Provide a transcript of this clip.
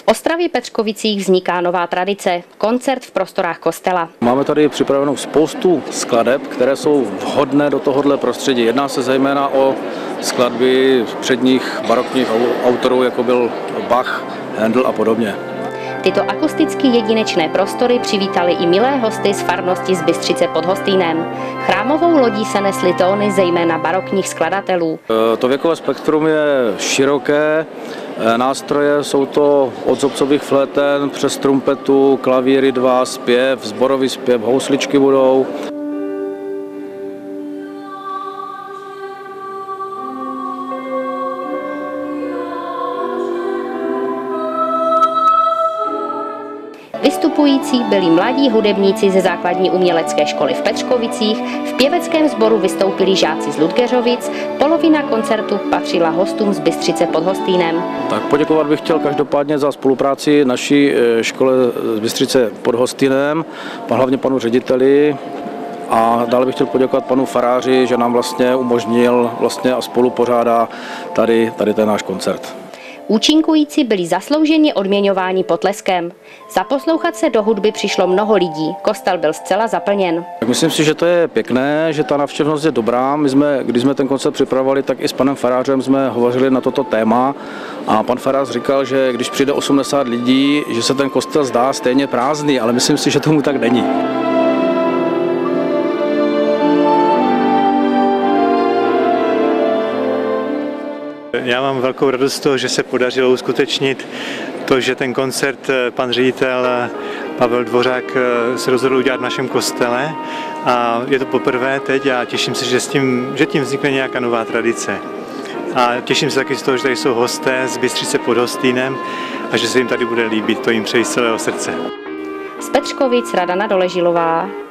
V Ostravě Petřkovicích vzniká nová tradice – koncert v prostorách kostela. Máme tady připravenou spoustu skladeb, které jsou vhodné do tohohle prostředí. Jedná se zejména o skladby předních barokních autorů, jako byl Bach, Handel a podobně. Tyto akusticky jedinečné prostory přivítali i milé hosty z farnosti z Bystřice pod Hostýnem. Chrámovou lodí se nesly tóny zejména barokních skladatelů. To věkové spektrum je široké. Nástroje jsou to od zobcových fléten přes trumpetu, klavíry, dva, zpěv, sborový zpěv, housličky budou. Vystupující byli mladí hudebníci ze základní umělecké školy v Petřkovicích, v pěveckém sboru vystoupili žáci z Ludgeřovic, polovina koncertu patřila hostům z Bystřice pod Hostýnem. Tak poděkovat bych chtěl každopádně za spolupráci naší škole z Bystřice pod Hostýnem, hlavně panu řediteli, a dále bych chtěl poděkovat panu faráři, že nám vlastně umožnil a spolupořádá tady ten náš koncert. Účinkující byli zaslouženě odměňováni potleskem. Zaposlouchat se do hudby přišlo mnoho lidí, kostel byl zcela zaplněn. Myslím si, že to je pěkné, že ta návštěvnost je dobrá. Když jsme ten koncert připravovali, tak i s panem farářem jsme hovořili na toto téma a pan farář říkal, že když přijde 80 lidí, že se ten kostel zdá stejně prázdný, ale myslím si, že tomu tak není. Já mám velkou radost z toho, že se podařilo uskutečnit to, že ten koncert pan ředitel Pavel Dvořák se rozhodl udělat v našem kostele a je to poprvé teď a těším se, že tím vznikne nějaká nová tradice. A těším se taky z toho, že tady jsou hosté z Bystřice pod Hostýnem a že se jim tady bude líbit, to jim přeji z celého srdce. Z Petřkovic Radana Doležilová.